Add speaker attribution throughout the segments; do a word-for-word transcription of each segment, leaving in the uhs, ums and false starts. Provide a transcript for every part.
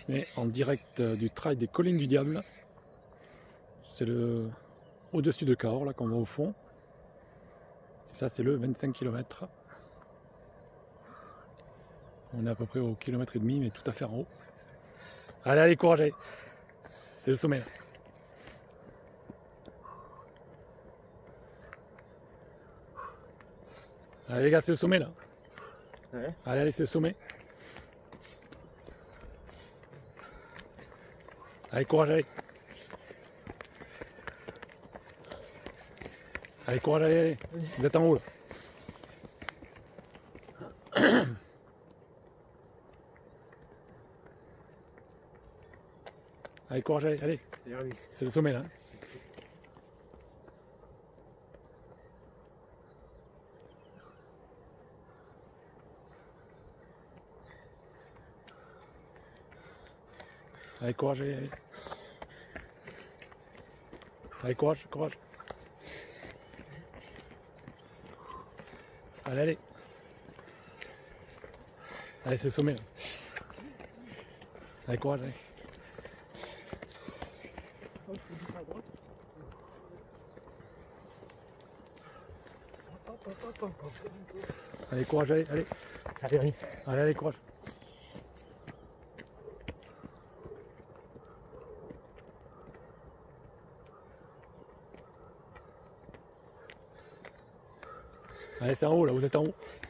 Speaker 1: Mais en direct du trail des collines du Diable. C'est le au-dessus de Cahors, là qu'on voit au fond. Et ça c'est le vingt-cinq kilomètres. On est à peu près au kilomètre et demi, mais tout à fait en haut. Allez, allez, courage, allez. C'est le sommet là. Allez les gars, c'est le sommet là. Ouais. Allez, allez, c'est le sommet. Allez, courage, allez. Allez, courage, allez, allez. Vous êtes en haut là. Allez, courage, allez, allez. C'est le sommet là. Allez, courage, allez, allez. Allez, courage, courage. Allez, allez. Allez, c'est le sommet là. Allez, courage, allez. Allez, courage, allez, allez. Allez, allez, allez, allez, courage. Allez, c'est en haut là, vous êtes en haut.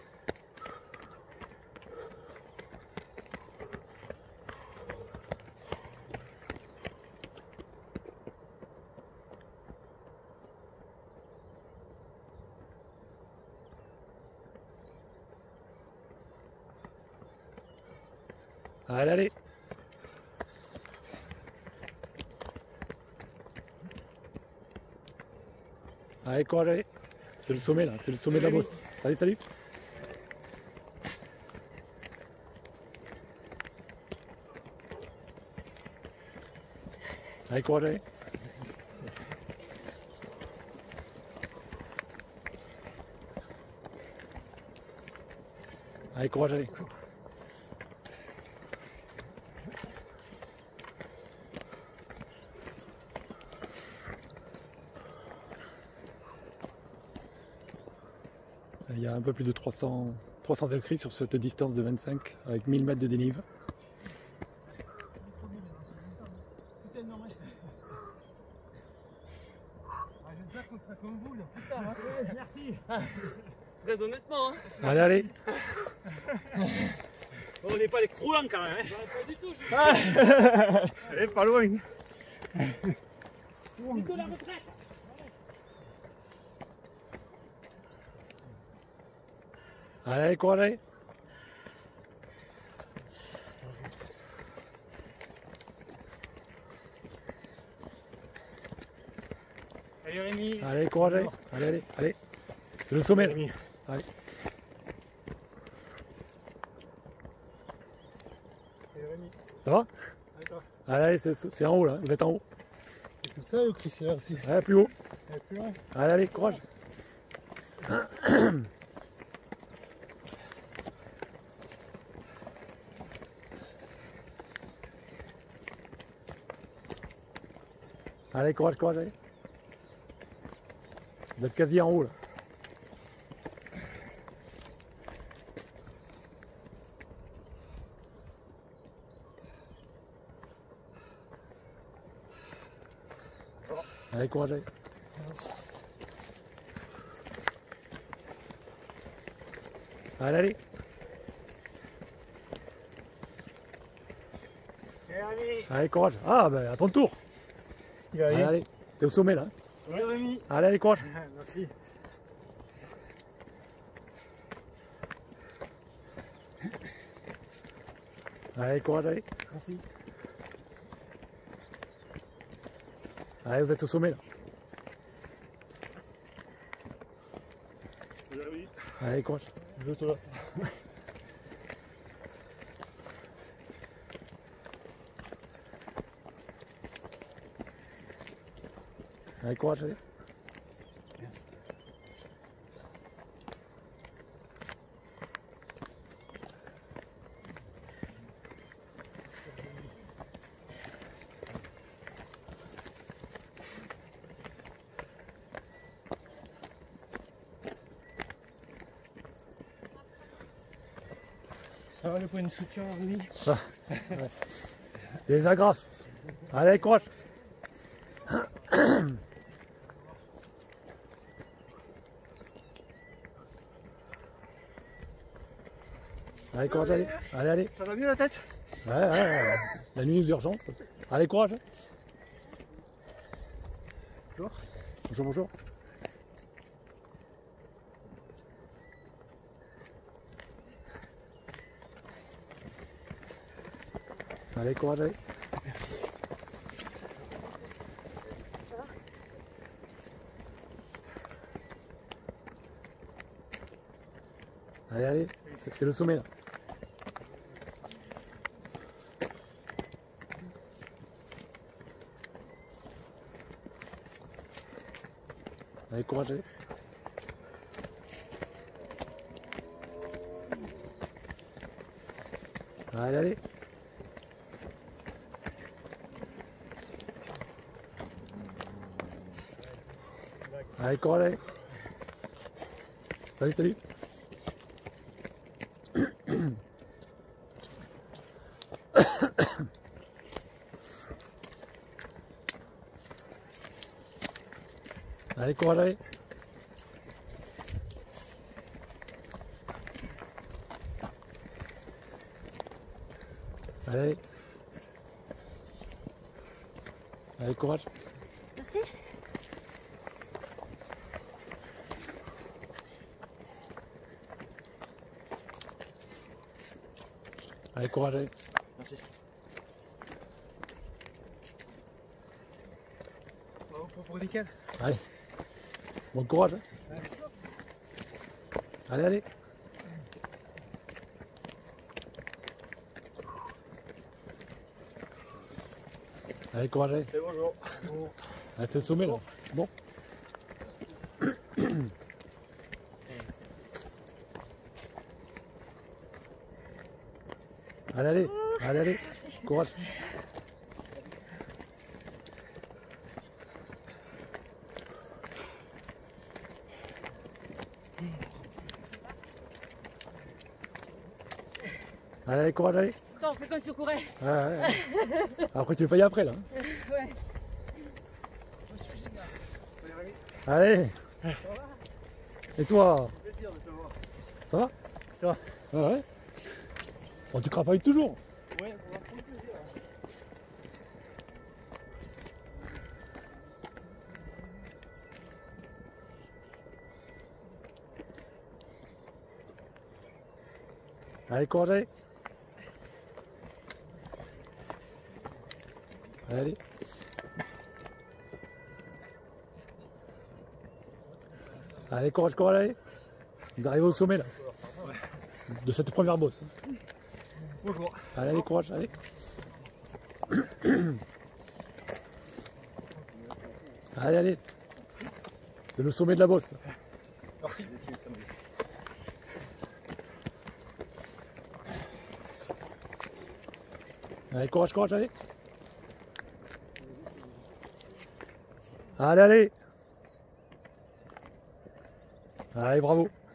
Speaker 1: Allez, allez. Allez, courage, allez. C'est le sommet là, c'est le sommet de la bosse. Salut, salut. Allez, courage, allez. Allez, courage, allez. Il y a un peu plus de trois cents, trois cents inscrits sur cette distance de vingt-cinq avec mille mètres de dénive.
Speaker 2: J'espère qu'on sera comme vous là plus tard. Hein. Merci. Très honnêtement. Hein.
Speaker 1: Allez, allez.
Speaker 2: Bon, on n'est pas les croulants quand même. Hein. Pas du tout. Je... Elle est pas loin. Nico, la retraite.
Speaker 1: Allez, allez, courage, allez.
Speaker 2: Allez Rémi.
Speaker 1: Allez, courage, allez. Allez, allez, allez. C'est le sommet. Rémi. Allez.
Speaker 3: Allez Rémi.
Speaker 1: Ça va? Allez, allez, c'est en haut là, vous êtes en haut.
Speaker 3: C'est tout ça ou Chris est là aussi?
Speaker 1: Allez, plus haut.
Speaker 3: Allez, plus loin.
Speaker 1: Allez, allez, courage. Allez, courage, courage, allez. Vous êtes quasi en haut là. Allez, courage, allez. Allez, allez. Allez, courage. Ah, ben à ton tour. Allez, allez. T'es au sommet là.
Speaker 2: Ouais, Rémi.
Speaker 1: Allez, allez, courage.
Speaker 2: Merci.
Speaker 1: Allez, courage, allez.
Speaker 2: Merci.
Speaker 1: Allez, vous êtes au sommet là.
Speaker 2: C'est là, oui.
Speaker 1: Allez, courage.
Speaker 2: Je veux toi.
Speaker 1: Allez, courage, allez.
Speaker 2: Merci.
Speaker 3: Ça va le point de soutien, oui.
Speaker 1: Ça, ouais. C'est les agrafes. Allez, courage. Allez, courage, allez. Allez, allez.
Speaker 3: Ça va mieux la tête?
Speaker 1: Ouais, ouais, ouais. La nuit d'urgence. Allez, courage.
Speaker 3: Bonjour.
Speaker 1: Bonjour, bonjour. Allez, courage, allez. Allez, allez, c'est le sommet là. Allez, courage, allez. Allez, allez. Allez, courage, allez. Salut, salut. Allez, courage, allez. Allez. Allez, courage.
Speaker 4: Merci.
Speaker 1: Allez, courage, allez.
Speaker 3: Merci. Bravo pour nickel.
Speaker 1: Allez. Bon courage. Hein. Allez, allez. Allez, courage, allez.
Speaker 3: Et bonjour. Bon.
Speaker 1: Allez, c'est le sommet là. Bon. Allez, allez. Allez, allez. Courage. Allez, allez, courage, allez.
Speaker 4: Attends, on fait comme si on courait.
Speaker 1: Ouais, ouais, ouais. Après, tu veux payer après là. Hein.
Speaker 4: Ouais.
Speaker 1: Allez. Et toi?
Speaker 3: Plaisir de te voir.
Speaker 1: Ça va?
Speaker 3: Ça va.
Speaker 1: Ouais, ouais. Bon, tu crapailles toujours.
Speaker 3: Ouais, on va prendre plaisir.
Speaker 1: Allez, courage, allez. Allez, allez. Allez, courage, courage, allez. Vous arrivez au sommet là. De cette première bosse.
Speaker 3: Bonjour.
Speaker 1: Allez, allez, courage, allez. Allez, allez. C'est le sommet de la bosse.
Speaker 3: Merci.
Speaker 1: Allez, courage, courage, allez. Allez, allez. Allez, bravo.